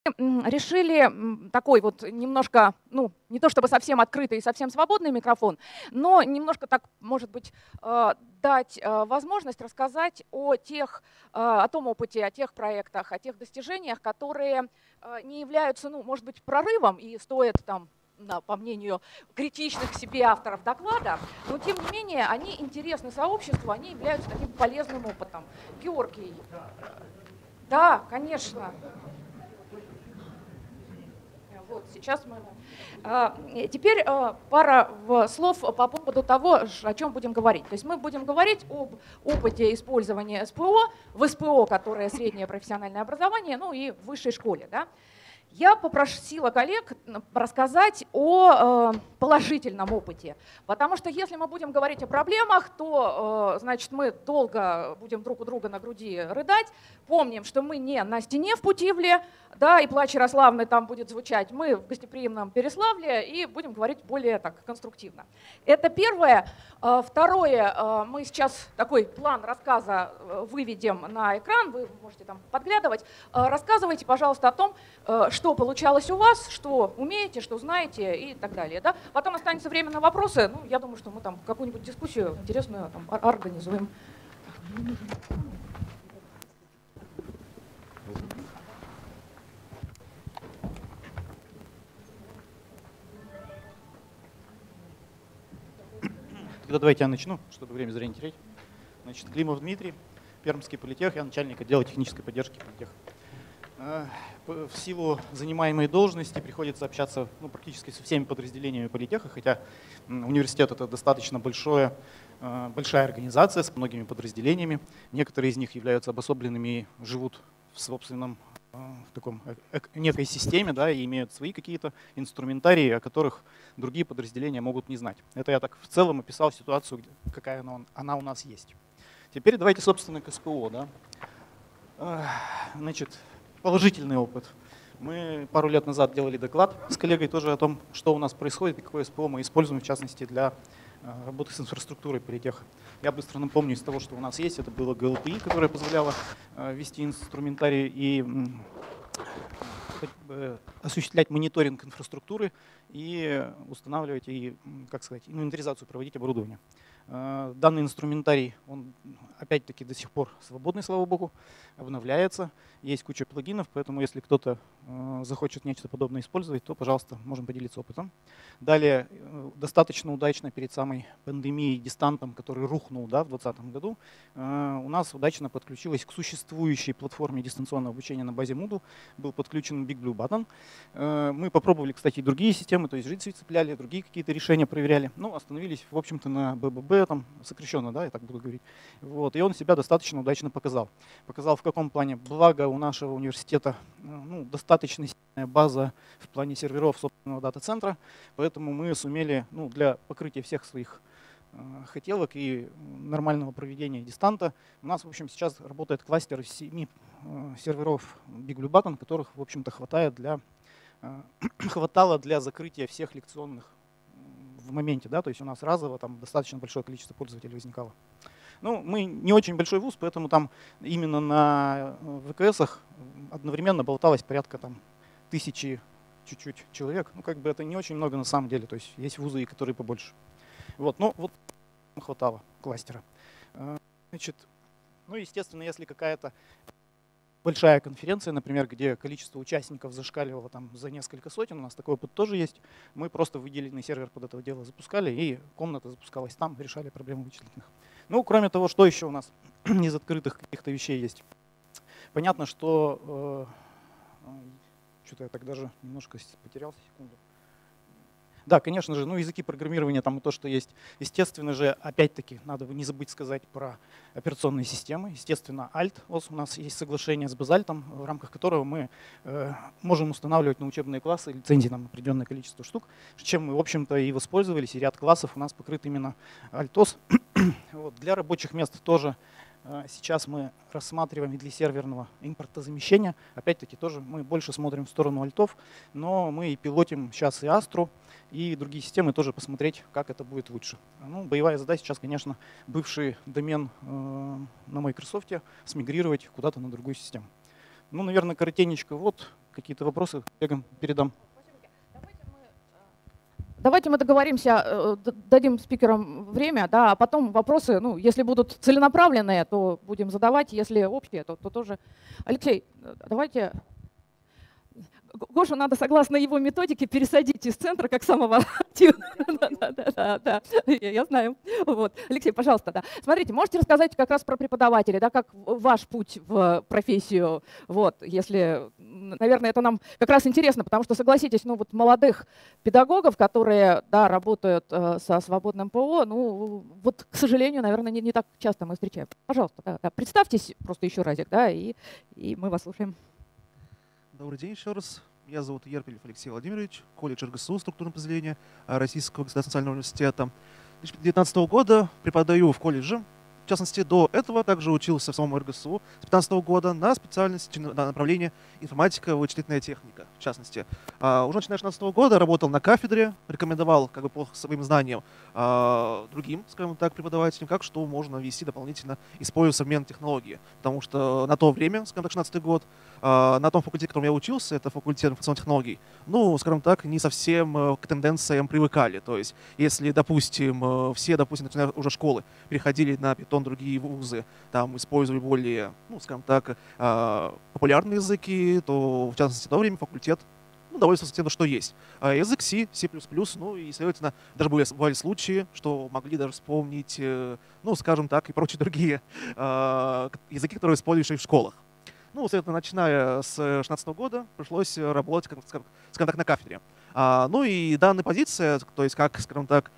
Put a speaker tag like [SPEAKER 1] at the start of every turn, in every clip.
[SPEAKER 1] решили такой вот немножко, ну, не то чтобы совсем открытый и совсем свободный микрофон, но немножко так, может быть, дать возможность рассказать о том опыте, о тех проектах, о тех достижениях, которые не являются, ну, может быть, прорывом и стоят там, по мнению критичных к себе авторов доклада, но тем не менее они интересны сообществу, они являются таким полезным опытом. Георгий. Да, конечно. Вот, сейчас мы... Теперь пара слов по поводу того, о чем будем говорить. То есть мы будем говорить об опыте использования СПО, в СПО, которое среднее профессиональное образование, ну и в высшей школе. Да? Я попросила коллег рассказать о положительном опыте, потому что если мы будем говорить о проблемах, то значит, мы долго будем друг у друга на груди рыдать. Помним, что мы не на стене в Путивле, да, и плач Ярославны там будет звучать, мы в гостеприимном Переславле и будем говорить более так конструктивно. Это первое. Второе, мы сейчас такой план рассказа выведем на экран, вы можете там подглядывать. Рассказывайте, пожалуйста, о том, что получалось у вас, что умеете, что знаете и так далее. Да? Потом останется время на вопросы. Ну, я думаю, что мы там какую-нибудь дискуссию интересную там организуем.
[SPEAKER 2] Тогда давайте я начну, чтобы время зря не терять. Значит, Климов Дмитрий, Пермский политех, я начальник отдела технической поддержки политех. В силу занимаемой должности приходится общаться практически со всеми подразделениями политеха, хотя университет это достаточно большая организация с многими подразделениями. Некоторые из них являются обособленными и живут в собственном в таком некой системе, да, и имеют свои какие-то инструментарии, о которых другие подразделения могут не знать. Это я так в целом описал ситуацию, какая она у нас есть. Теперь давайте, собственно, к СПО. Да. Значит, положительный опыт. Мы пару лет назад делали доклад с коллегой тоже о том, что у нас происходит и какое СПО мы используем, в частности, для работы с инфраструктурой политеха. Я быстро напомню из того, что у нас есть. Это было ГЛПИ, которое позволяло вести инструментарий и осуществлять мониторинг инфраструктуры и устанавливать и, как сказать, инвентаризацию проводить оборудование. Данный инструментарий, он опять-таки до сих пор свободный, слава богу, обновляется. Есть куча плагинов, поэтому если кто-то захочет нечто подобное использовать, то, пожалуйста, можем поделиться опытом. Далее, достаточно удачно перед самой пандемией, дистантом, который рухнул, да, в 2020 году, у нас удачно подключилась к существующей платформе дистанционного обучения на базе Moodle, был подключен Big Blue Button. Мы попробовали, кстати, и другие системы, то есть жильцы цепляли, другие какие-то решения проверяли, но остановились, в общем-то, на БББ, там, сокращенно, да, я так буду говорить. Вот, и он себя достаточно удачно показал. Показал в каком плане? Благо у нашего университета достаточно сильная база в плане серверов собственного дата-центра, поэтому мы сумели для покрытия всех своих хотелок и нормального проведения дистанта. У нас, в общем, сейчас работает кластер из 7 серверов Big Blue Button, которых, в общем-то, хватало для закрытия всех лекционных в моменте, да, то есть у нас разово там достаточно большое количество пользователей возникало. Ну, мы не очень большой вуз, поэтому там именно на ВКСах одновременно болталось порядка там 1000 чуть-чуть человек. Ну, как бы это не очень много на самом деле, то есть есть вузы, которые побольше. Вот, ну, вот хватало кластера. Значит, ну, естественно, если какая-то большая конференция, например, где количество участников зашкаливало там за несколько сотен, у нас такой опыт тоже есть, мы просто выделенный сервер под это дело запускали, и комната запускалась там, решали проблемы вычислительных. Ну, кроме того, что еще у нас из открытых каких-то вещей есть? Понятно, что что-то я так даже немножко потерялся, секунду. Да, конечно же, языки программирования там и то, что есть. Естественно же, опять-таки, надо не забыть сказать про операционные системы. Естественно, Alt. У нас есть соглашение с Базальтом, в рамках которого мы можем устанавливать на учебные классы лицензии на определенное количество штук, чем мы, в общем-то, и воспользовались. И ряд классов у нас покрыт именно Altos. Вот. Для рабочих мест тоже сейчас мы рассматриваем и для серверного импортозамещения. Опять-таки тоже мы больше смотрим в сторону альтов, но мы и пилотим сейчас и Astra, и другие системы тоже посмотреть, как это будет лучше. Ну, боевая задача сейчас, конечно, бывший домен на Microsoft смигрировать куда-то на другую систему. Ну, наверное, коротенечко вот какие-то вопросы коллегам передам.
[SPEAKER 1] Давайте мы договоримся, дадим спикерам время, да, а потом вопросы, ну, если будут целенаправленные, то будем задавать, если общие, то тоже. Алексей, давайте. Гошу надо, согласно его методике, пересадить из центра как самого активного. Да, я знаю. Вот. Алексей, пожалуйста, да. Смотрите, можете рассказать как раз про преподавателей, да, как ваш путь в профессию, вот, если, наверное, это нам как раз интересно, потому что, согласитесь, ну, вот молодых педагогов, которые, да, работают со свободным ПО, ну, вот, к сожалению, наверное, не так часто мы встречаем. Пожалуйста, да, представьтесь просто еще разик, да, и мы вас слушаем.
[SPEAKER 3] Добрый день еще раз. Меня зовут Ерпелев Алексей Владимирович, колледж РГСУ, структурное подразделение Российского государственного национального университета. С 2019 года преподаю в колледже. В частности, до этого также учился в самом РГСУ с 2015 года на специальности, на направлении информатика, вычислительная техника. В частности, уже начиная с 2016 года работал на кафедре, рекомендовал как бы по своим знаниям другим, скажем так, преподавателям, как что можно вести дополнительно, используя современные технологии. Потому что на то время, скажем так, 2016 год, на том факультете, в котором я учился, это факультет информационных технологий, ну, скажем так, не совсем к тенденциям привыкали. То есть, если, допустим, все, начиная уже школы, переходили на Python, другие вузы, там использовали более, ну, скажем так, популярные языки, то, в частности, в то время факультет довольствовался тем, что есть. Язык C, C++, ну и, следовательно, даже бывали случаи, что могли даже вспомнить, ну, скажем так, и прочие другие языки, которые используются в школах. Ну, соответственно, начиная с 2016 года пришлось работать, скажем так, на кафедре. Ну и данная позиция, то есть как, скажем так,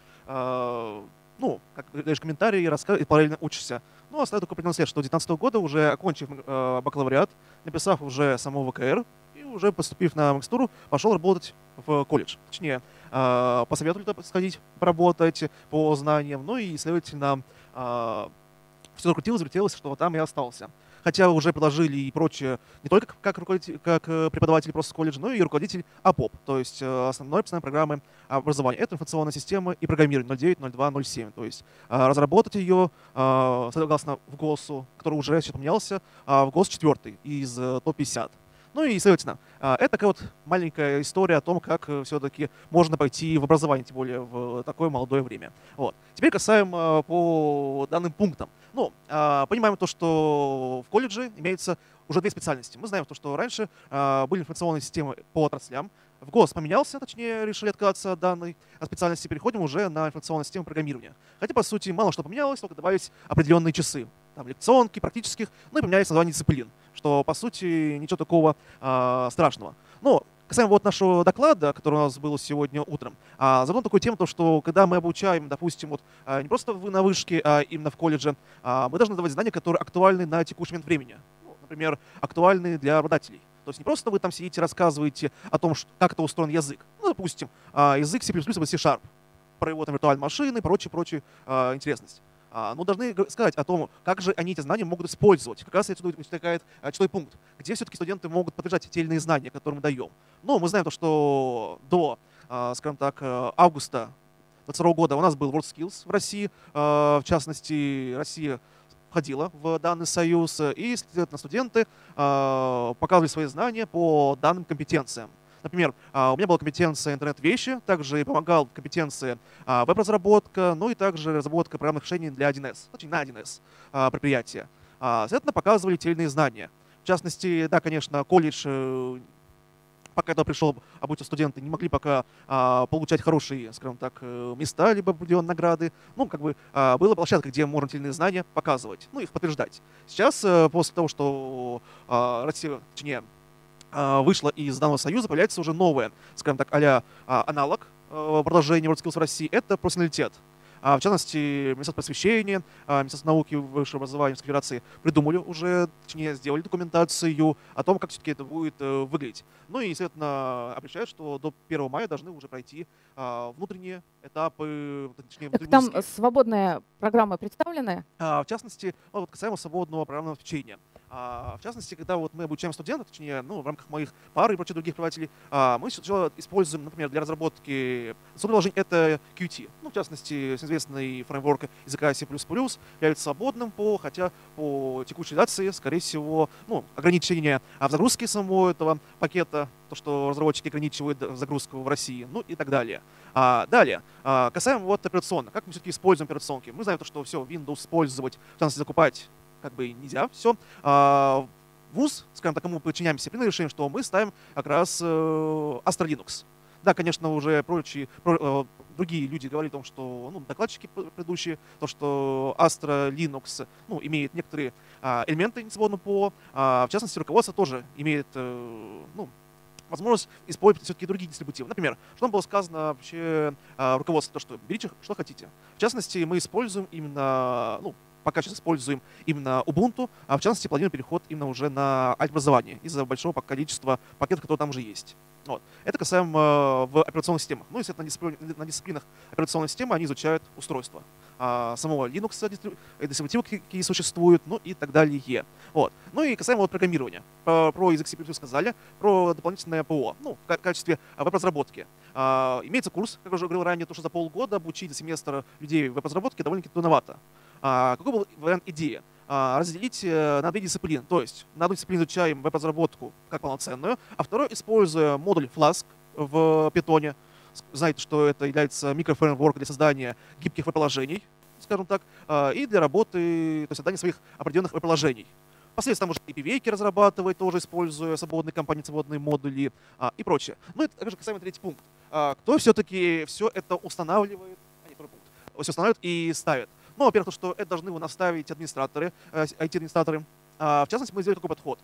[SPEAKER 3] ну, как даешь комментарии, и параллельно учишься. Ну, оставит только определенный след, что 2019 года, уже окончив бакалавриат, написав уже само ВКР и уже поступив на магистратуру, пошел работать в колледж. Точнее, посоветовали туда сходить, поработать по знаниям, ну и, следовательно, все закрутилось, завертелось, что там я остался. Хотя уже предложили и прочее, не только как преподаватель просто колледжа, но и руководитель АПОП, то есть основной постоянной программы образования. Это информационная система и программирование 09, 02, 07. То есть разработать ее согласно в ГОСу, который уже сейчас поменялся, в ГОС 4 из ТОП-50. Ну и, следовательно, это такая вот маленькая история о том, как все-таки можно пойти в образование, тем более в такое молодое время. Вот. Теперь касаемо по данным пунктам. Ну, понимаем то, что в колледже имеется уже две специальности. Мы знаем то, что раньше были информационные системы по отраслям. В ГОС поменялся, точнее, решили отказаться от данной специальности, переходим уже на информационную систему программирования. Хотя, по сути, мало что поменялось, только добавились определенные часы. Там лекционки, практических, ну и поменялись названия дисциплин, что, по сути, ничего такого страшного. Но касаемо вот нашего доклада, который у нас был сегодня утром, задумал такую тему, что когда мы обучаем, допустим, вот, не просто на вышке, а именно в колледже, мы должны давать знания, которые актуальны на текущий момент времени. Ну, например, актуальны для работодателей. То есть не просто вы там сидите, рассказываете о том, как это устроен язык. Ну, допустим, язык C++ или C#, про его там виртуальные машины и прочие интересности. Но должны сказать о том, как же они эти знания могут использовать. Как раз отсюда возникает члевой пункт, где все-таки студенты могут подтверждать те или иные знания, которые мы даем. Но мы знаем, что до, скажем так, августа 2022 года у нас был WorldSkills в России. В частности, Россия входила в данный союз, и, следовательно, студенты показывали свои знания по данным компетенциям. Например, у меня была компетенция интернет-вещи, также и помогал компетенции веб-разработка, ну и также разработка программных решений для 1С, точнее на 1С предприятия. Соответственно, показывали те или иные знания. В частности, да, конечно, колледж, пока я пришел обучать студенты, не могли пока получать хорошие, скажем так, места, либо определенные награды. Ну, как бы была площадка, где можно те или иные знания показывать, ну, их подтверждать. Сейчас, после того, что Россия, точнее, вышла из данного союза, появляется уже новое, скажем так, а-ля аналог продолжения WorldSkills в России, это профессионалитет. В частности, Министерство просвещения, Министерство науки и высшего образования Российской Федерации придумали уже, точнее, сделали документацию о том, как все-таки это будет выглядеть. Ну и, естественно, обещают, что до 1 мая должны уже пройти внутренние этапы, точнее,
[SPEAKER 1] там свободные программы представлены?
[SPEAKER 3] В частности, вот касаемо свободного программного обеспечения. В частности, когда вот мы обучаем студентов, точнее, ну, в рамках моих пар и прочих других преподавателей, мы сначала используем, например, для разработки приложений это Qt. Ну, в частности, известный фреймворк языка C++ является свободным хотя по текущей редакции, скорее всего, ну, ограничения в загрузке самого этого пакета, то, что разработчики ограничивают загрузку в России, ну и так далее. Далее, касаемо вот операционных, как мы все-таки используем операционки. Мы знаем, что все, Windows использовать, в частности, закупать как бы нельзя, все. ВУЗ, скажем так, кому мы подчиняемся, приняли решение, что мы ставим как раз Astra Linux. Да, конечно, уже другие люди говорили о том, что, ну, докладчики предыдущие, то, что Astra Linux, ну, имеет некоторые элементы несвободного ПО, в частности, руководство тоже имеет, ну, возможность использовать все-таки другие дистрибутивы. Например, что нам было сказано вообще руководство, то, что берите, что хотите. В частности, мы используем именно, ну, пока сейчас используем именно Ubuntu, в частности, планируем переход именно уже на альт-образование из-за большого количества пакетов, которые там уже есть. Вот. Это касаемо в операционных системах. Ну, естественно, на дисциплинах операционной системы они изучают устройство самого Linux, дистрибутивы, какие существуют, ну и так далее. Вот. Ну и касаемо вот программирования. Про язык C++ сказали, про дополнительное ПО, ну, в качестве веб-разработки. Имеется курс, как я уже говорил ранее, то, что за полгода обучить за семестр людей в веб-разработке довольно-таки трудновато. Какой был вариант идеи? Разделить на две дисциплины. То есть на одну дисциплину изучаем веб-разработку как полноценную, а вторую используя модуль Flask в Python. Знаете, что это является микрофреймворк для создания гибких веб-приложений, скажем так, и для работы, то есть создания своих определенных веб-приложений. Последствия можно и PV-ки разрабатывать, тоже используя свободные компоненты, свободные модули и прочее. Ну и также касаемо третий пункт. Кто все-таки все это устанавливает, второй пункт, все устанавливает и ставит? Ну, во-первых, то, что это должны наставить администраторы, IT-администраторы. В частности, мы сделали такой подход.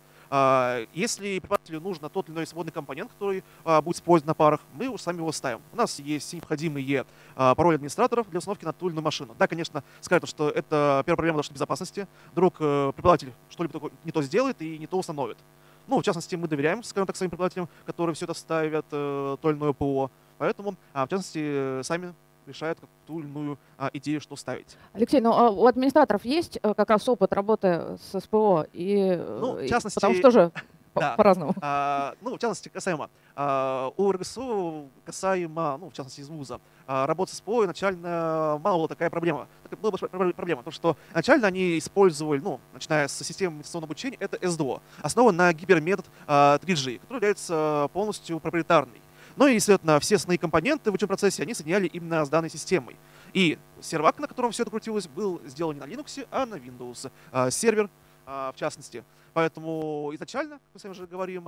[SPEAKER 3] Если преподавателю нужен тот или иной свободный компонент, который будет использован на парах, мы уже сами его ставим. У нас есть необходимые пароли администраторов для установки на ту или иную машину. Да, конечно, скажут, что это первая проблема нашей безопасности. Вдруг преподаватель что-либо не то сделает и не то установит. Ну, в частности, мы доверяем, скажем так, своим преподавателям, которые все это ставят, то или иное ПО. Поэтому, в частности, сами решают ту или иную идею, что ставить.
[SPEAKER 1] Алексей, ну у администраторов есть как раз опыт работы с СПО?
[SPEAKER 3] Ну, в частности,
[SPEAKER 1] потому что тоже
[SPEAKER 3] да,
[SPEAKER 1] по-разному.
[SPEAKER 3] Ну, в частности, касаемо у РГСУ, касаемо, ну, в частности, из вуза, работы с СПО изначально мало была такая проблема. Была проблема, потому что изначально они использовали, ну, начиная с системы инвестиционного обучения, это СДО, основан на гиперметод 3G, который является полностью проприетарный. Ну и, естественно, все основные компоненты в этом процессе они соединяли именно с данной системой. И сервак, на котором все это крутилось, был сделан не на Linux, а на Windows. Сервер, в частности. Поэтому изначально, как мы с вами уже говорим,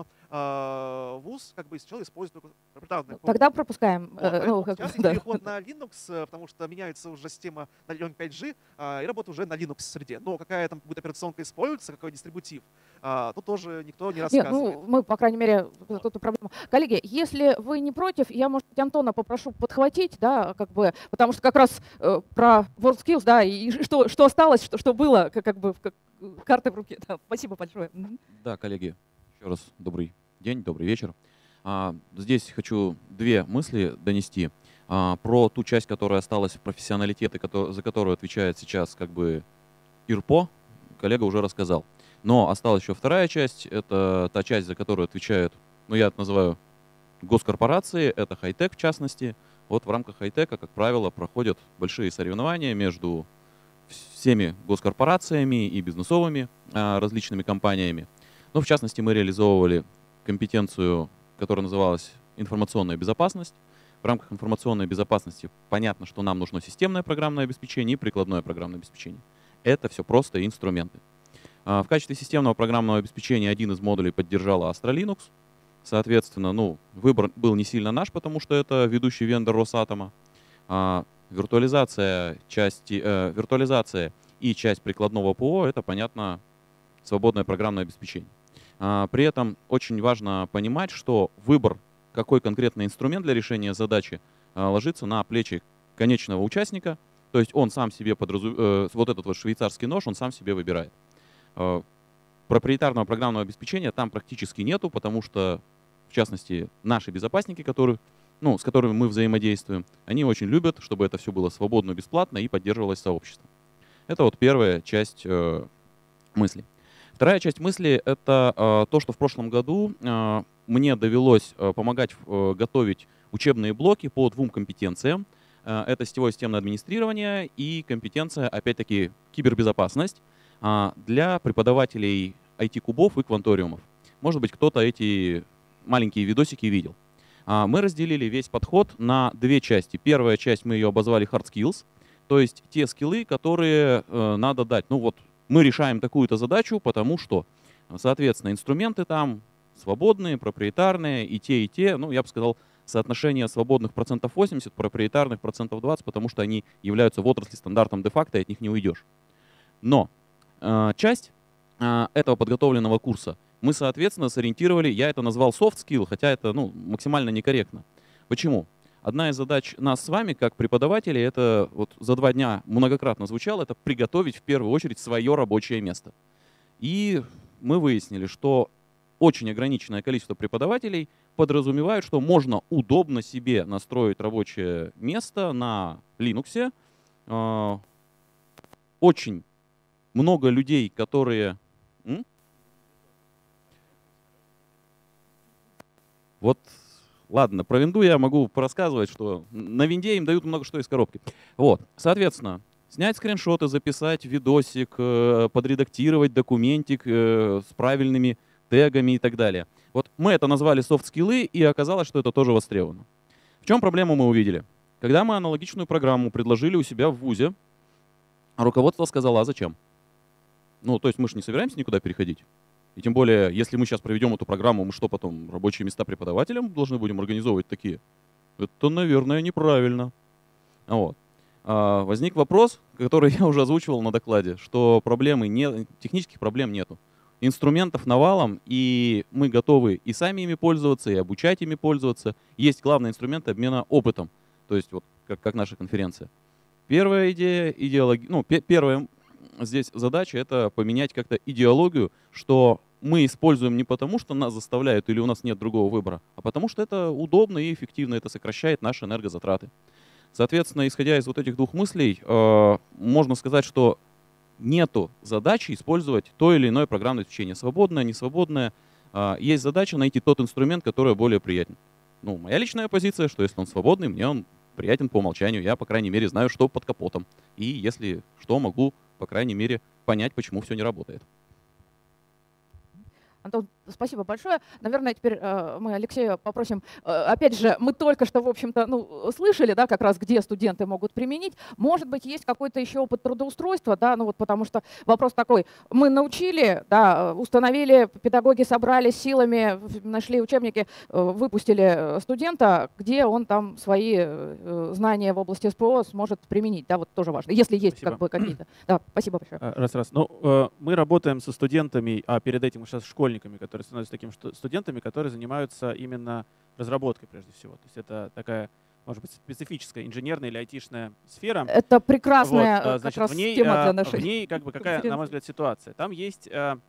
[SPEAKER 3] ВУЗ как бы сначала использует только проприетарный.
[SPEAKER 1] Тогда пропускаем.
[SPEAKER 3] Сейчас переход на Linux, потому что меняется уже система на 5G и работа уже на Linux среде. Но какая там будет операционка используется, какой дистрибутив, тут тоже никто не рассказывает.
[SPEAKER 1] Нет, ну, мы, по крайней мере, эту проблему. Коллеги, если вы не против, я, может быть, Антона попрошу подхватить, да, как бы, потому что как раз про WorldSkills, да, и что осталось, что было, как бы карты в руке. Да, спасибо большое.
[SPEAKER 4] Да, коллеги, еще раз добрый день, добрый вечер. Здесь хочу две мысли донести. Про ту часть, которая осталась в профессионалитете, за которую отвечает сейчас как бы ИРПО, коллега уже рассказал. Но осталась еще вторая часть, это та часть, за которую отвечают, ну я это называю госкорпорации, это хай-тек в частности. Вот в рамках хай-тека, как правило, проходят большие соревнования между всеми госкорпорациями и бизнесовыми различными компаниями. Но в частности мы реализовывали компетенцию, которая называлась информационная безопасность. В рамках информационной безопасности понятно, что нам нужно системное программное обеспечение и прикладное программное обеспечение. Это все просто инструменты. В качестве системного программного обеспечения один из модулей поддержала Astra Linux. Соответственно, ну, выбор был не сильно наш, потому что это ведущий вендор Росатома. Виртуализация и часть прикладного ПО — это, понятно, свободное программное обеспечение. При этом очень важно понимать, что выбор, какой конкретный инструмент для решения задачи, ложится на плечи конечного участника. То есть он сам себе вот этот вот швейцарский нож, он сам себе выбирает. Проприетарного программного обеспечения там практически нету, потому что, в частности, наши безопасники, с которыми мы взаимодействуем, они очень любят, чтобы это все было свободно, бесплатно и поддерживалось сообществом. Это вот первая часть мысли. Вторая часть мысли — это то, что в прошлом году мне довелось помогать готовить учебные блоки по двум компетенциям. Это сетевое системное администрирование и компетенция, опять-таки, кибербезопасность для преподавателей IT-кубов и кванториумов. Может быть, кто-то эти маленькие видосики видел. Мы разделили весь подход на две части. Первая часть, мы ее обозвали hard skills, то есть те скиллы, которые надо дать. Ну вот, мы решаем такую-то задачу, потому что, соответственно, инструменты там свободные, проприетарные, и те, ну, я бы сказал, соотношение свободных процентов 80, проприетарных процентов 20, потому что они являются в отрасли стандартом де-факто, и от них не уйдешь. Но часть этого подготовленного курса мы, соответственно, сориентировали, я это назвал soft skill, хотя это максимально некорректно. Почему? Одна из задач нас с вами, как преподавателей, это вот за 2 дня многократно звучало, это приготовить в первую очередь свое рабочее место. И мы выяснили, что очень ограниченное количество преподавателей подразумевают, что можно удобно себе настроить рабочее место на Linux. Очень много людей, которые... Вот, ладно, про винду я могу порассказывать, что на винде им дают много что из коробки. Вот, соответственно, снять скриншоты, записать видосик, подредактировать документик с правильными тегами и так далее. Вот мы это назвали софт-скиллы, и оказалось, что это тоже востребовано. В чем проблему мы увидели? Когда мы аналогичную программу предложили у себя в вузе, руководство сказало, а зачем? Ну, то есть мы же не собираемся никуда переходить. И тем более, если мы сейчас проведем эту программу, мы что потом, рабочие места преподавателям должны будем организовывать такие? Это, наверное, неправильно. Вот. Возник вопрос, который я уже озвучивал на докладе, что технических проблем нету. Инструментов навалом, и мы готовы и сами ими пользоваться, и обучать ими пользоваться. Есть главный инструмент обмена опытом, то есть вот как наша конференция. Первая идея, первая здесь задача — это поменять как-то идеологию, что мы используем не потому, что нас заставляют или у нас нет другого выбора, а потому что это удобно и эффективно, это сокращает наши энергозатраты. Соответственно, исходя из вот этих двух мыслей, можно сказать, что нету задачи использовать то или иное программное обеспечение, свободное, несвободное. Есть задача найти тот инструмент, который более приятен. Ну, моя личная позиция, что если он свободный, мне он приятен по умолчанию. Я, по крайней мере, знаю, что под капотом. И если что, могу, по крайней мере, понять, почему все не работает.
[SPEAKER 1] Антон, спасибо большое. Наверное, теперь мы Алексея попросим. Опять же, мы только что, в общем-то, слышали, да, как раз где студенты могут применить. Может быть, есть какой-то еще опыт трудоустройства, да, потому что вопрос такой: мы научили, да, установили, педагоги собрались силами, нашли учебники, выпустили студента, где он там свои знания в области СПО сможет применить, да, вот тоже важно, если есть какие-то. Да, спасибо большое.
[SPEAKER 5] Ну, мы работаем со студентами, а перед этим сейчас школьниками, которые становятся такими студентами, которые занимаются именно разработкой прежде всего. То есть это такая, может быть, специфическая инженерная или айтишная сфера.
[SPEAKER 1] Это прекрасная
[SPEAKER 5] вот, значит,
[SPEAKER 1] как раз тема для нашей.
[SPEAKER 5] В ней какая, на мой взгляд, ситуация. Там есть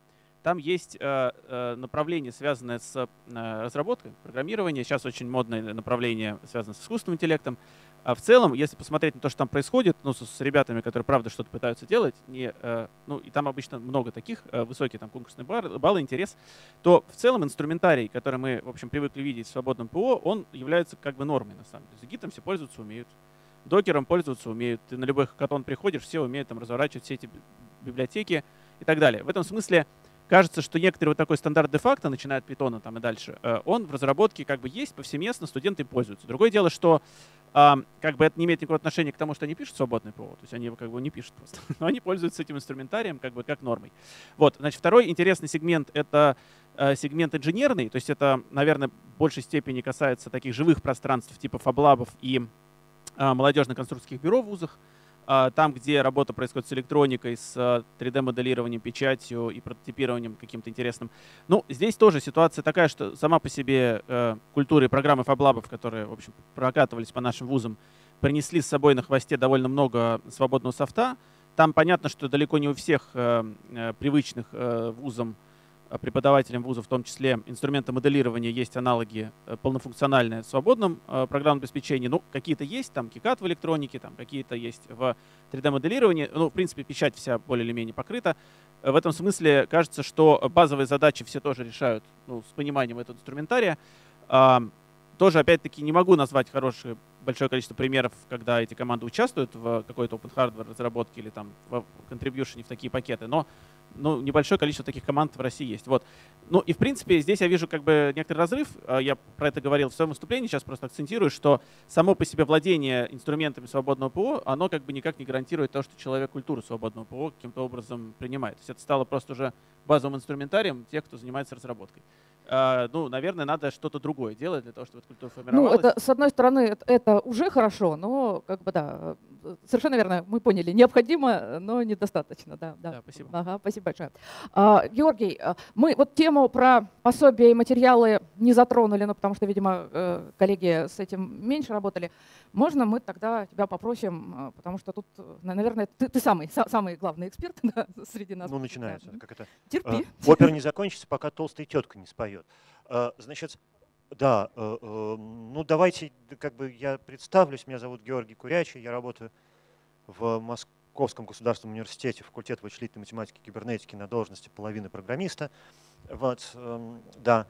[SPEAKER 5] направление, связанное с разработкой, программирование. Сейчас очень модное направление, связанное с искусственным интеллектом. А в целом, если посмотреть на то, что там происходит, с ребятами, которые, правда, что-то пытаются делать, и там обычно много таких, высокие там конкурсные баллы, интерес, то в целом инструментарий, который мы, в общем, привыкли видеть в свободном ПО, он является как бы нормой, на самом деле. Гитом все пользоваться умеют, докером пользоваться умеют. Ты на любой хакатон приходишь, все умеют там разворачивать все эти библиотеки и так далее. В этом смысле кажется, что некоторый вот такой стандарт де-факто, начиная от Python там и дальше, он в разработке как бы есть, повсеместно студенты им пользуются. Другое дело, что как бы это не имеет никакого отношения к тому, что они пишут свободный ПО, то есть они его как бы не пишут просто, но они пользуются этим инструментарием как бы как нормой. Вот, значит, второй интересный сегмент — это сегмент инженерный, то есть это, наверное, в большей степени касается таких живых пространств типа фаблабов и молодежно-конструкторских бюро в вузах, там, где работа происходит с электроникой, с 3D-моделированием, печатью и прототипированием каким-то интересным. Ну, здесь тоже ситуация такая, что сама по себе культура и программы фаблабов, которые, в общем, прокатывались по нашим вузам, принесли с собой на хвосте довольно много свободного софта. Там понятно, что далеко не у всех привычных вузам преподавателям вузов, в том числе инструменты моделирования, есть аналоги полнофункциональные в свободном программном обеспечении. Ну, какие-то есть, там KiCad в электронике, там какие-то есть в 3D-моделировании. Ну, в принципе, печать вся более или менее покрыта. В этом смысле кажется, что базовые задачи все тоже решают, ну, с пониманием этого инструментария. Тоже, опять-таки, не могу назвать большое количество примеров, когда эти команды участвуют в какой-то open hardware разработке или там в contribution в такие пакеты, но небольшое количество таких команд в России есть. Вот. Ну и в принципе здесь я вижу как бы некоторый разрыв. Я про это говорил в своем выступлении, сейчас просто акцентирую, что само по себе владение инструментами свободного ПО, оно как бы никак не гарантирует то, что человек культуру свободного ПО каким-то образом принимает. То есть это стало просто уже базовым инструментарием тех, кто занимается разработкой. Ну, наверное, надо что-то другое делать для того, чтобы эта культура формировалась.
[SPEAKER 1] Ну, это, с одной стороны, это уже хорошо, но, как бы, да, совершенно верно, мы поняли, необходимо, но недостаточно. Да,
[SPEAKER 5] Да, спасибо.
[SPEAKER 1] Ага, спасибо большое. Георгий, мы вот тему про пособия и материалы не затронули, ну, потому что, видимо, коллеги с этим меньше работали. Можно мы тогда тебя попросим, потому что тут, наверное, ты самый главный эксперт, да, среди нас.
[SPEAKER 6] Ну, начинается. Как это?
[SPEAKER 1] Терпи.
[SPEAKER 6] Опера не закончится, пока толстая тетка не споет. Значит, да, ну давайте, как бы я представлюсь, меня зовут Георгий Курячий, я работаю в Московском государственном университете, факультет вычислительной математики и кибернетики на должности половины программиста. Вот, да.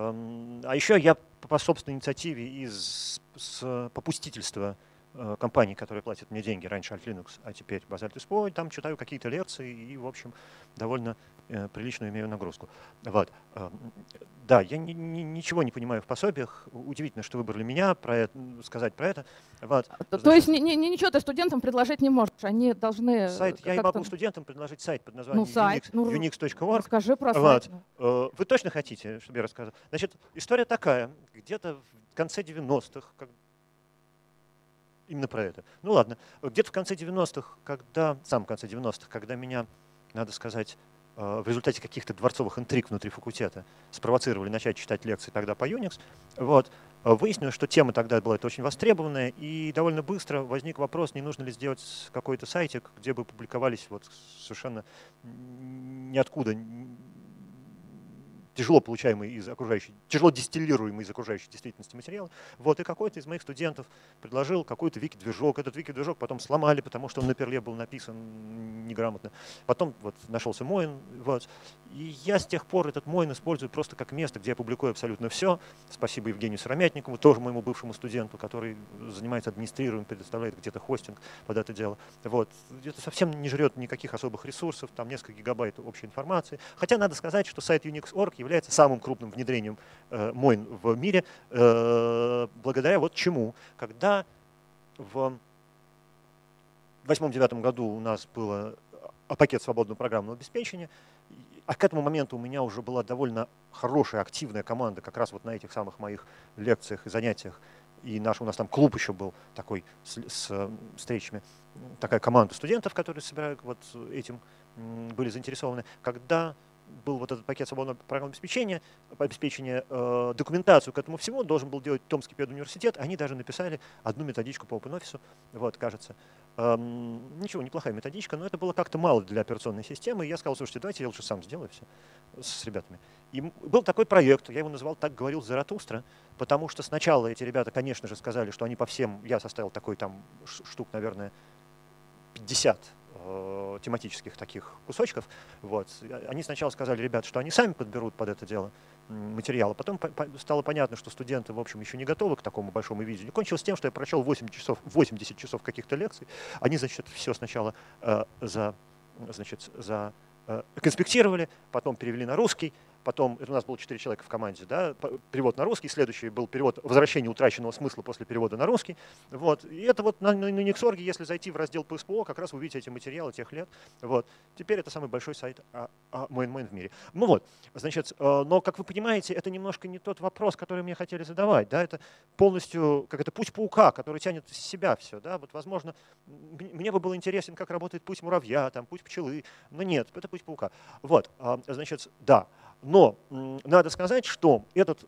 [SPEAKER 6] А еще я по собственной инициативе и с попустительства компании, которые платят мне деньги, раньше Alt Linux, а теперь Basalt SPO, там читаю какие-то лекции и, в общем, довольно приличную имею нагрузку. Вот. Да, я ничего не понимаю в пособиях. Удивительно, что выбрали меня сказать про это. Вот.
[SPEAKER 1] То есть ничего ты студентам предложить не можешь, они должны…
[SPEAKER 6] Сайт, я и могу студентам предложить сайт под названием unix.org.
[SPEAKER 1] Скажи про
[SPEAKER 6] вот.
[SPEAKER 1] сайт.
[SPEAKER 6] Вы точно хотите, чтобы я рассказал? Значит, история такая. Где-то в конце 90-х, именно про это. Ну ладно, где-то в конце 90-х, в самом конце 90-х, когда меня, надо сказать, в результате каких-то дворцовых интриг внутри факультета спровоцировали начать читать лекции тогда по Unix, вот, выяснилось, что тема тогда была очень востребованная, и довольно быстро возник вопрос, не нужно ли сделать какой-то сайтик, где бы публиковались вот совершенно ниоткуда тяжело получаемые из окружающей, тяжело дистиллируемые из окружающей действительности материалы. Вот, и какой-то из моих студентов предложил какой-то вики-движок. Этот вики-движок потом сломали, потому что он на перле был написан неграмотно. Потом вот нашелся Moin. Вот. И я с тех пор этот Moin использую просто как место, где я публикую абсолютно все. Спасибо Евгению Сыромятникову, тоже моему бывшему студенту, который занимается администрированием, предоставляет где-то хостинг под это дело. Вот. Это совсем не жрет никаких особых ресурсов, там несколько гигабайт общей информации. Хотя надо сказать, что сайт Unix.org является самым крупным внедрением Moin в мире, благодаря вот чему. Когда в 2008-2009 году у нас был пакет свободного программного обеспечения, а к этому моменту у меня уже была довольно хорошая, активная команда как раз вот на этих самых моих лекциях и занятиях. И у нас там клуб еще был такой с встречами, такая команда студентов, которые собирают вот этим, были заинтересованы. Когда был вот этот пакет свободного программного обеспечения, документацию к этому всему должен был делать Томский педуниверситет. Они даже написали одну методичку по OpenOffice, вот, кажется. Ничего, неплохая методичка, но это было как-то мало для операционной системы. И я сказал, слушайте, давайте я лучше сам сделаю все с ребятами. И был такой проект, я его назвал «Так говорил Заратустра», потому что сначала эти ребята, конечно же, сказали, что они по всем, я составил такой там штук, наверное, 50 тематических таких кусочков. Вот. Они сначала сказали, ребят, что они сами подберут под это дело материалы. Потом стало понятно, что студенты, в общем, еще не готовы к такому большому видению. Кончилось тем, что я прочел 80 часов каких-то лекций. Они, значит, все сначала конспектировали, потом перевели на русский. Потом, это у нас было 4 человека в команде, да, перевод на русский, следующий был перевод «Возвращение утраченного смысла после перевода на русский». Вот. И это вот на Unix.org, если зайти в раздел по СПО, как раз вы увидите эти материалы тех лет. Вот. Теперь это самый большой сайт Moin в мире. Ну вот, значит, но, как вы понимаете, это немножко не тот вопрос, который мне хотели задавать. Да? Это полностью, как это, путь паука, который тянет из себя все. Да? Вот, возможно, мне бы был интересен, как работает путь муравья, там, путь пчелы, но нет, это путь паука. Вот, значит, да. Но надо сказать, что этот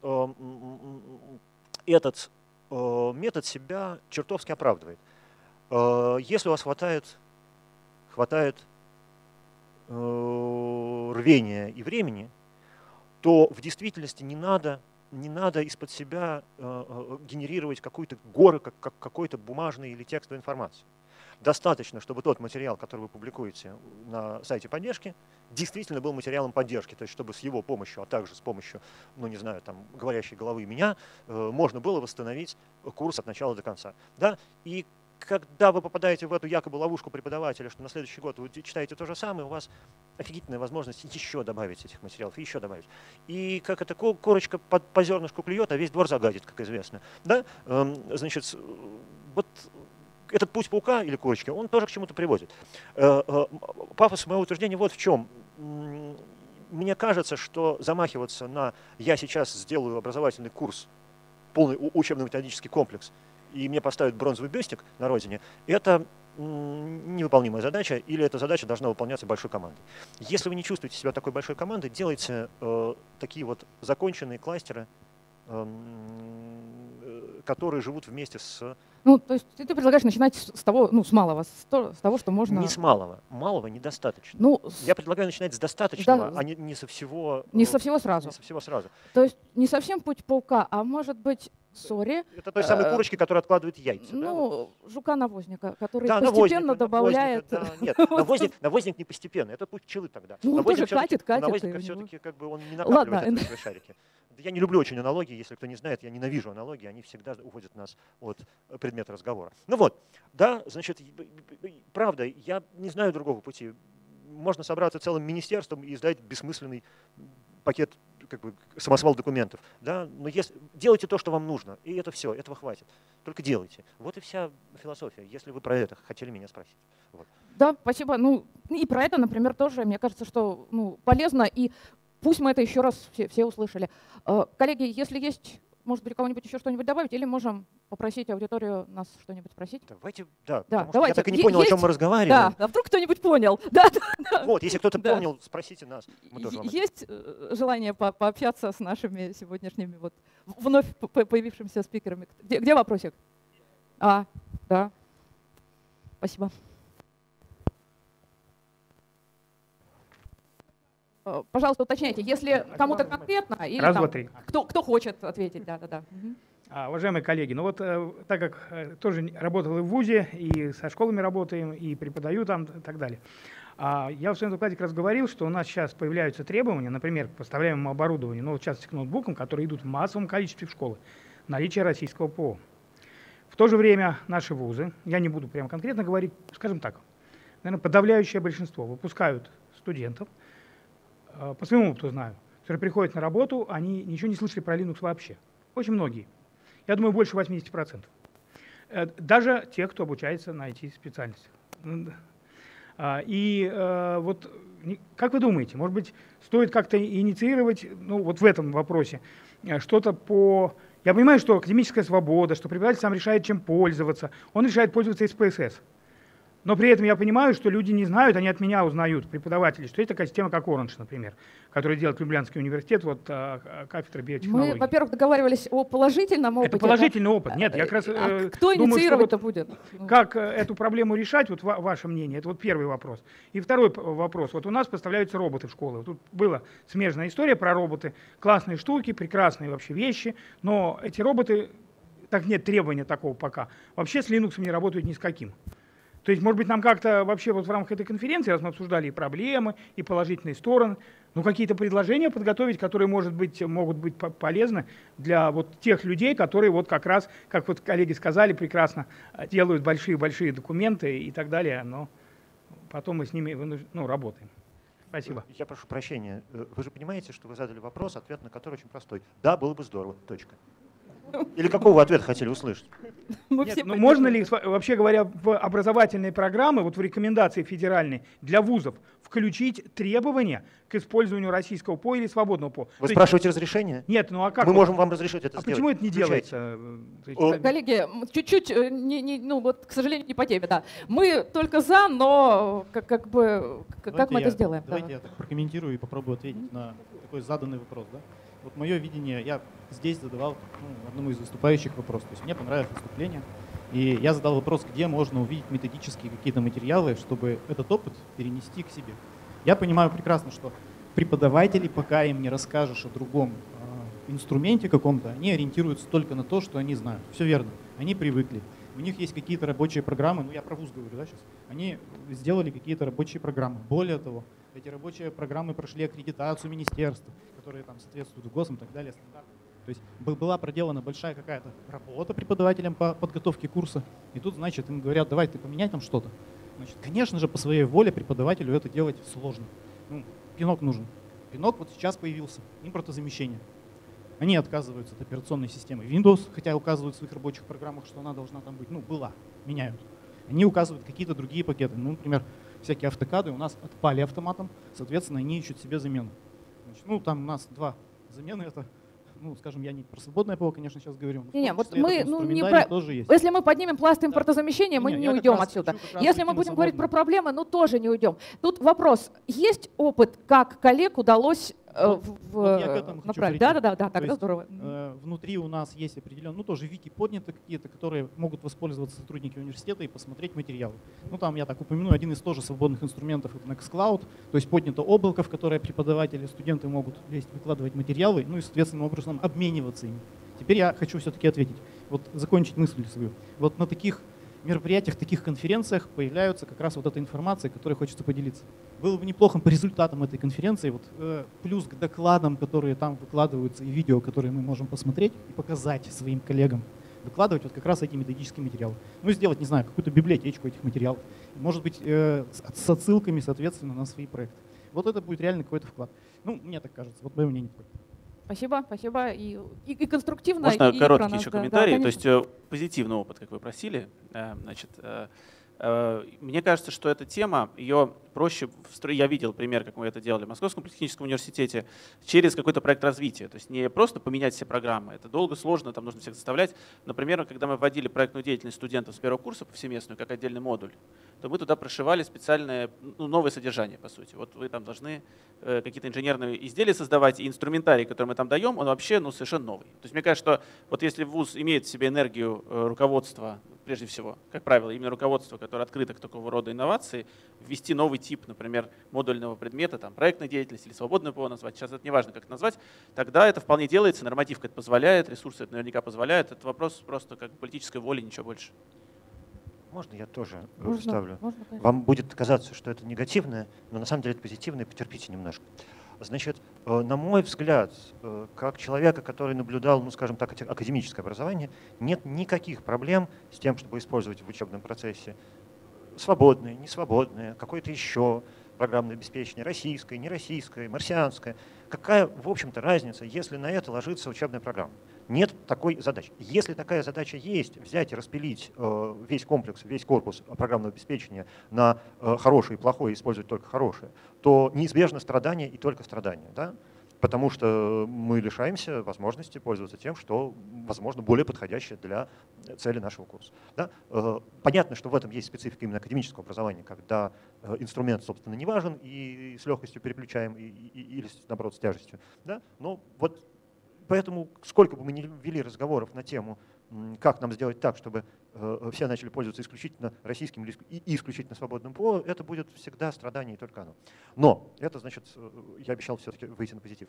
[SPEAKER 6] метод себя чертовски оправдывает. Если у вас хватает рвения и времени, то в действительности не надо из-под себя генерировать какую-то горы, какой-то бумажной или текстовой информации. Достаточно, чтобы тот материал, который вы публикуете на сайте поддержки, действительно был материалом поддержки, то есть чтобы с его помощью, а также с помощью, ну не знаю, там, говорящей головы меня, можно было восстановить курс от начала до конца. Да? И когда вы попадаете в эту якобы ловушку преподавателя, что на следующий год вы читаете то же самое, у вас офигительная возможность еще добавить этих материалов, еще добавить. И как эта корочка по зернышку клюет, а весь двор загадит, как известно. Да? Значит, вот этот путь паука или курочки, он тоже к чему-то приводит. Пафос моего утверждения вот в чем. Мне кажется, что замахиваться на «я сейчас сделаю образовательный курс, полный учебно-методический комплекс, и мне поставят бронзовый бюстик на родине», это невыполнимая задача, или эта задача должна выполняться большой командой. Если вы не чувствуете себя такой большой командой, делайте такие вот законченные кластеры, которые живут вместе с...
[SPEAKER 1] Ну, то есть ты предлагаешь начинать с того, ну, с малого, с того, что можно...
[SPEAKER 6] Не с малого. Малого недостаточно.
[SPEAKER 1] Ну,
[SPEAKER 6] я предлагаю начинать с достаточного, а не со всего...
[SPEAKER 1] Не со всего сразу.
[SPEAKER 6] Не со всего сразу.
[SPEAKER 1] То есть не совсем путь паука, а может быть,
[SPEAKER 6] это той самой курочки, которая откладывает яйца.
[SPEAKER 1] Ну,
[SPEAKER 6] да?
[SPEAKER 1] жука-навозника, который
[SPEAKER 6] да,
[SPEAKER 1] постепенно добавляет...
[SPEAKER 6] Нет, навозник не постепенно, это путь пчелы тогда.
[SPEAKER 1] Ну, он тоже катит.
[SPEAKER 6] Навозника все-таки как бы он не накапливает эти шарики. Я не люблю очень аналогии, если кто не знает, я ненавижу аналогии, они всегда уводят нас от предмета разговора. Ну вот, да, значит, правда, я не знаю другого пути. Можно собраться целым министерством и издать бессмысленный пакет как бы, самосвал документов. Да? Но делайте то, что вам нужно, и это все, этого хватит. Только делайте. Вот и вся философия, если вы про это хотели меня спросить. Вот.
[SPEAKER 1] Да, спасибо. Ну, и про это, например, тоже, мне кажется, что полезно, и пусть мы это еще раз все услышали. Коллеги, если есть, может быть, у кого-нибудь еще что-нибудь добавить, или можем попросить аудиторию нас что-нибудь спросить?
[SPEAKER 6] Давайте, да,
[SPEAKER 1] да,
[SPEAKER 6] давайте. Я так и не понял, о чем мы разговариваем.
[SPEAKER 1] Да, а вдруг кто-нибудь понял? Да.
[SPEAKER 6] Вот, если кто-то понял, спросите нас. Мы тоже
[SPEAKER 1] есть желание пообщаться с нашими сегодняшними вот вновь появившимися спикерами? Где вопросик? Да. Спасибо. Пожалуйста, уточняйте, если кому-то конкретно, или
[SPEAKER 7] раз, два, три.
[SPEAKER 1] Кто хочет ответить. Да.
[SPEAKER 7] Уважаемые коллеги, ну вот так как тоже работал и в ВУЗе, и со школами работаем, и преподаю там и так далее. Я в своем докладе как раз говорил, что у нас сейчас появляются требования, например, к поставляемому оборудованию, в частности к ноутбукам, которые идут в массовом количестве в школы, наличие российского ПО. В то же время наши вузы, я не буду прямо конкретно говорить, скажем так, наверное, подавляющее большинство выпускают студентов, по своему опыту знаю, которые приходят на работу, они ничего не слышали про Linux вообще. Очень многие. Я думаю, больше 80%. Даже те, кто обучается на IT-специальностях. И вот как вы думаете, может быть, стоит как-то инициировать, вот в этом вопросе, что-то по... Я понимаю, что академическая свобода, что преподаватель сам решает, чем пользоваться. Он решает пользоваться СПСС. Но при этом я понимаю, что люди не знают, они от меня узнают, преподаватели, что есть такая система, как Orange, например, которую делает Люблянский университет, вот кафедра биотехнологий.
[SPEAKER 1] Мы, во-первых, договоривались о положительном опыте.
[SPEAKER 7] Это положительный опыт. Нет, я как раз
[SPEAKER 1] кто инициировать-то будет?
[SPEAKER 7] Как эту проблему решать, вот ваше мнение, это вот первый вопрос. И второй вопрос. Вот у нас поставляются роботы в школы. Тут была смежная история про роботы. Классные штуки, прекрасные вообще вещи, но эти роботы, так нет требования такого пока, вообще с Linux не работают ни с каким. То есть, может быть, нам как-то вообще вот в рамках этой конференции, раз мы обсуждали и проблемы, и положительные стороны, какие-то предложения подготовить, которые, может быть, могут быть полезны для вот тех людей, которые вот как раз, как вот коллеги сказали, прекрасно делают большие-большие документы и так далее, но потом мы с ними работаем. Спасибо.
[SPEAKER 6] Я прошу прощения. Вы же понимаете, что вы задали вопрос, ответ на который очень простой. Да, было бы здорово. Точка. Или какого ответа хотели услышать?
[SPEAKER 7] Нет, можно ли, вообще говоря, в образовательные программы, вот в рекомендации федеральной для вузов включить требования к использованию российского ПО или свободного ПО?
[SPEAKER 6] Вы спрашиваете разрешение?
[SPEAKER 7] Нет, а как?
[SPEAKER 6] Мы можем вам разрешить это
[SPEAKER 7] сделать.
[SPEAKER 6] А
[SPEAKER 7] почему это не делается?
[SPEAKER 1] Коллеги, чуть-чуть, вот, к сожалению, не по теме, да. Мы только за, но как мы это сделаем?
[SPEAKER 2] Давайте я так прокомментирую и попробую ответить на такой заданный вопрос. Да? Вот мое видение, я здесь задавал одному из выступающих вопрос. То есть мне понравилось выступление, и я задал вопрос, где можно увидеть методические какие-то материалы, чтобы этот опыт перенести к себе. Я понимаю прекрасно, что преподаватели, пока им не расскажешь о другом инструменте каком-то, они ориентируются только на то, что они знают. Все верно, они привыкли. У них есть какие-то рабочие программы, ну я про вуз говорю, да, сейчас. Они сделали какие-то рабочие программы. Более того, эти рабочие программы прошли аккредитацию министерства, которые там соответствуют ГОСам и так далее, стандартам. То есть была проделана большая какая-то работа преподавателям по подготовке курса, и тут, значит, им говорят, давай ты поменяй там что-то. Значит, конечно же, по своей воле преподавателю это делать сложно. Ну, пинок нужен. Пинок вот сейчас появился, импортозамещение. Они отказываются от операционной системы Windows, хотя указывают в своих рабочих программах, что она должна там быть. Ну, была, меняют. Они указывают какие-то другие пакеты. Ну, например, всякие автокады у нас отпали автоматом, соответственно, они ищут себе замену. Значит, ну, там у нас два замены. Это, ну, скажем, я не про свободное ПО, конечно, сейчас говорю.
[SPEAKER 1] Не, вот мы, ну, не про...
[SPEAKER 2] тоже есть.
[SPEAKER 1] Если мы поднимем пласт импортозамещения, мы не уйдем отсюда. Если мы будем говорить про проблемы, ну, тоже не уйдем. Тут вопрос. Есть опыт, как коллег удалось направить? Да, тогда здорово.
[SPEAKER 2] Внутри у нас есть определенные, ну тоже вики подняты какие-то, которые могут воспользоваться сотрудники университета и посмотреть материалы. Ну там я так упомяну, один из тоже свободных инструментов — это Nextcloud, то есть поднято облако, в которое преподаватели, студенты могут лезть, выкладывать материалы, ну и соответственным образом обмениваться ими. Теперь я хочу все-таки ответить, вот закончить мысль свою. Вот на таких мероприятиях, таких конференциях появляются как раз вот эта информация, которой хочется поделиться. Было бы неплохо по результатам этой конференции, вот, плюс к докладам, которые там выкладываются, и видео, которые мы можем посмотреть и показать своим коллегам, выкладывать вот как раз эти методические материалы. Ну и сделать, не знаю, какую-то библиотечку этих материалов. Может быть, с отсылками, соответственно, на свои проекты. Вот это будет реально какой-то вклад. Ну, мне так кажется, вот мое мнение такое.
[SPEAKER 1] Спасибо. И конструктивно.
[SPEAKER 5] Можно
[SPEAKER 1] и
[SPEAKER 5] короткий еще комментарий?
[SPEAKER 1] Да,
[SPEAKER 5] то есть позитивный опыт, как вы просили. Значит, мне кажется, что эта тема, ее проще встроить. Я видел пример, как мы это делали в Московском политехническом университете, через какой-то проект развития. То есть не просто поменять все программы. Это долго, сложно, там нужно всех заставлять. Например, когда мы вводили проектную деятельность студентов с первого курса повсеместную, как отдельный модуль, то мы туда прошивали специальное, новое содержание, по сути. Вот вы там должны какие-то инженерные изделия создавать, и инструментарий, который мы там даем, он вообще совершенно новый. То есть мне кажется, что вот если вуз имеет в себе энергию руководства, прежде всего, как правило, именно руководство, которое открыто к такого рода инновации, ввести новый тип, например, модульного предмета, там, проектной деятельности или свободное ПО назвать, сейчас это не важно, как это назвать, тогда это вполне делается, нормативка это позволяет, ресурсы это наверняка позволяют. Это вопрос просто как политической воли, ничего больше.
[SPEAKER 6] Можно я тоже
[SPEAKER 1] вставлю?
[SPEAKER 6] Вам будет казаться, что это негативное, но на самом деле это позитивное, потерпите немножко. Значит, на мой взгляд, как человека, который наблюдал, ну, скажем так, академическое образование, нет никаких проблем с тем, чтобы использовать в учебном процессе свободное, несвободное, какое-то еще программное обеспечение, российское, нероссийское, марсианское. Какая, в общем-то, разница, если на это ложится учебная программа? Нет такой задачи. Если такая задача есть, взять и распилить весь комплекс, весь корпус программного обеспечения на хорошее и плохое, использовать только хорошее, то неизбежно страдания и только страдания. Да? Потому что мы лишаемся возможности пользоваться тем, что, возможно, более подходящее для цели нашего курса. Да? Понятно, что в этом есть специфика именно академического образования, когда инструмент, собственно, не важен и с легкостью переключаем, или, наоборот, с тяжестью. Да? Но вот поэтому, сколько бы мы ни вели разговоров на тему, как нам сделать так, чтобы все начали пользоваться исключительно российским и исключительно свободным ПО, это будет всегда страдание и только оно. Но это значит, я обещал все-таки выйти на позитив.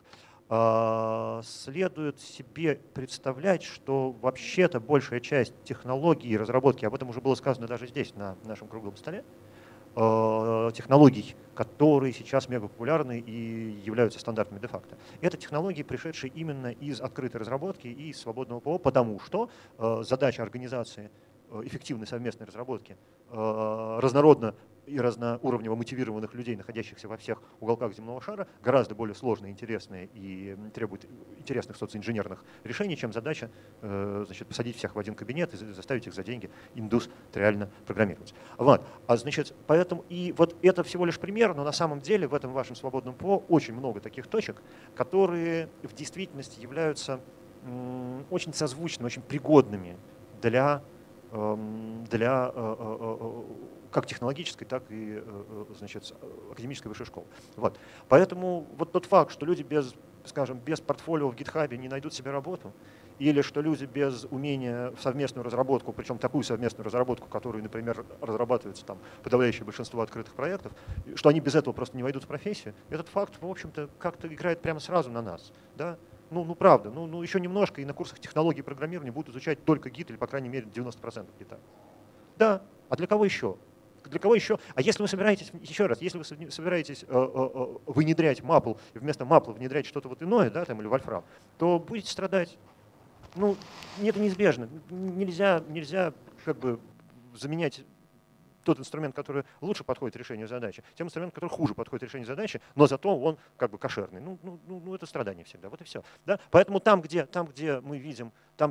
[SPEAKER 6] Следует себе представлять, что вообще-то большая часть технологий и разработки, об этом уже было сказано даже здесь, на нашем круглом столе, технологий, которые сейчас мега популярны и являются стандартами де-факто. Это технологии, пришедшие именно из открытой разработки и из свободного ПО, потому что задача организации эффективной совместной разработки разнородно и разноуровнево мотивированных людей, находящихся во всех уголках земного шара, гораздо более сложная, интересная и требует интересных социоинженерных решений, чем задача посадить всех в один кабинет и заставить их за деньги индустриально программировать. Вот. Поэтому и вот это всего лишь пример, но на самом деле в этом вашем свободном ПО очень много таких точек, которые в действительности являются очень созвучными, очень пригодными для как технологической, так и академической высшей школы. Вот. Поэтому вот тот факт, что люди без портфолио в GitHub не найдут себе работу, или что люди без умения в совместную разработку, причем такую совместную разработку, которую, например, разрабатывается там подавляющее большинство открытых проектов, что они без этого просто не войдут в профессию, этот факт, в общем-то, как-то играет прямо сразу на нас. Да? Ну правда, еще немножко, и на курсах технологии программирования будут изучать только Git, или, по крайней мере, 90% Git. Да, а для кого еще? Для кого еще? А если вы собираетесь, еще раз, если вы собираетесь внедрять Maple, и вместо Maple внедрять что-то вот иное, да, там, или Wolfram, то будете страдать. Ну, это неизбежно. Нельзя как бы заменять тот инструмент, который лучше подходит решению задачи, тем инструментом, который хуже подходит решению задачи, но зато он как бы кошерный. Это страдание всегда. Вот и все. Да? Поэтому там, где мы видим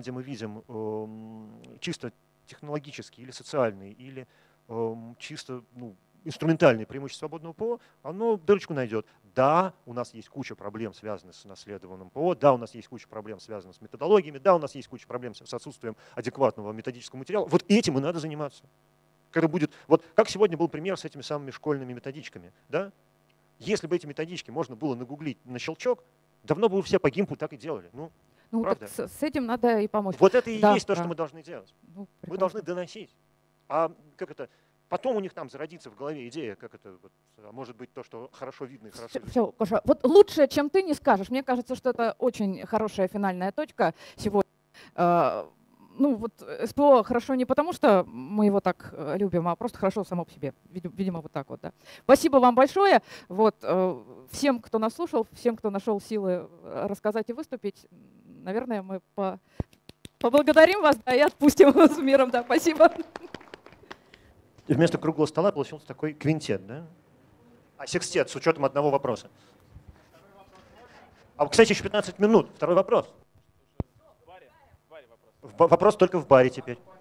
[SPEAKER 6] чисто технологические или социальные, или чисто инструментальное преимущество свободного ПО, оно дырочку найдет. Да, у нас есть куча проблем, связанных с наследованным ПО, да, у нас есть куча проблем, связанных с методологиями, да, у нас есть куча проблем с отсутствием адекватного методического материала. Вот этим и надо заниматься. Когда будет, вот как сегодня был пример с этими самыми школьными методичками. Да? Если бы эти методички можно было нагуглить на щелчок, давно бы все по гимпу так и делали. Правда?
[SPEAKER 1] Так с этим надо и помочь.
[SPEAKER 6] Вот это и есть то, что мы должны делать. Мы должны доносить. А как это? Потом у них там зародится в голове идея, как это может быть то, что хорошо видно и хорошо видно.
[SPEAKER 1] Все, Гоша, вот лучше, чем ты, не скажешь. Мне кажется, что это очень хорошая финальная точка сегодня. СПО хорошо не потому, что мы его так любим, а просто хорошо само по себе. Видимо, вот так вот. Да. Спасибо вам большое. Всем, кто нас слушал, всем, кто нашел силы рассказать и выступить, наверное, мы поблагодарим вас, да, и отпустим с миром. Да. Спасибо.
[SPEAKER 6] И вместо круглого стола получился такой квинтет, да? А секстет с учетом одного вопроса. А, кстати, еще 15 минут. Второй вопрос. Вопрос только в баре теперь.